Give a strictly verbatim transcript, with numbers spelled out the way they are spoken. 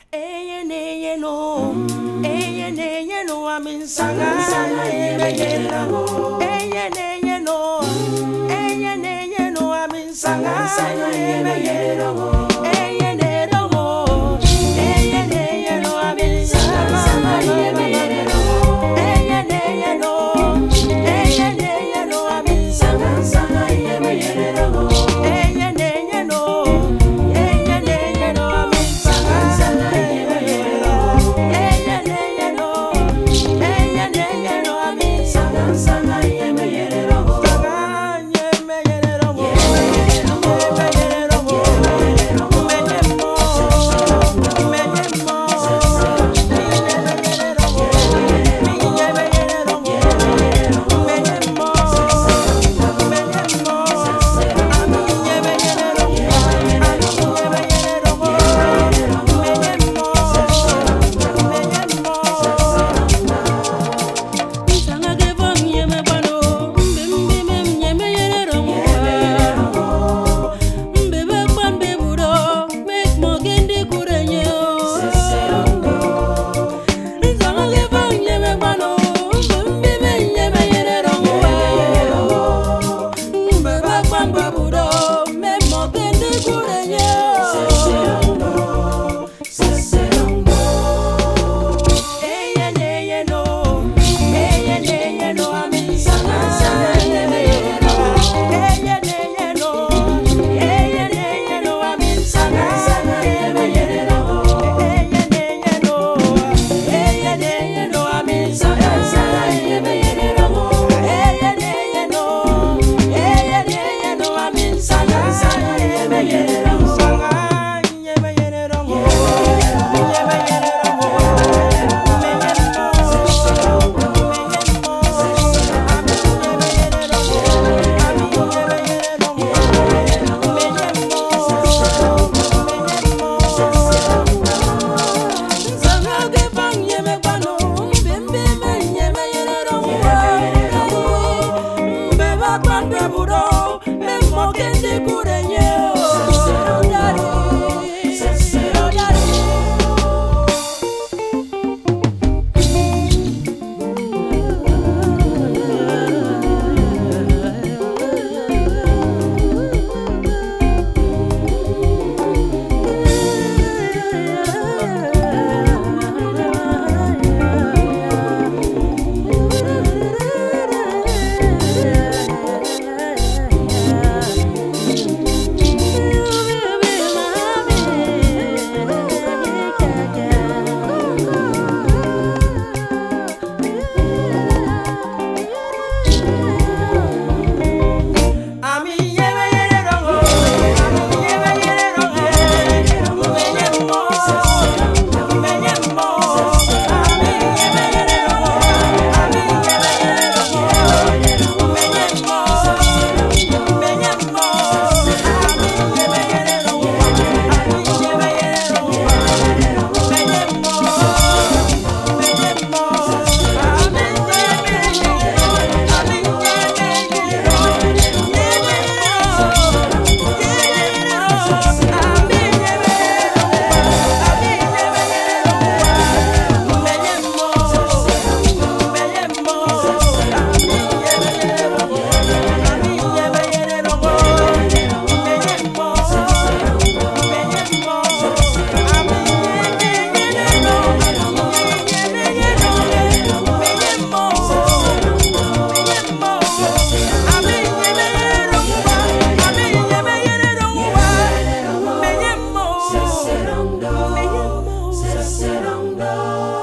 Eyen Eyen oh, Eyen Eyen oh, I'm in Sanga. Eyen Eyen oh, Eyen Eyen oh, I'm in Sanga. Eyen Eyen oh, Eyen Eyen oh, Eyen Eyen oh, I'm in Sanga. Eyen Eyen oh, Eyen Eyen oh, Eyen Eyen oh, I'm in Sanga. Eyen Eyen oh, Eyen Eyen oh, Eyen Eyen oh, I'm in Sanga. Seserongo.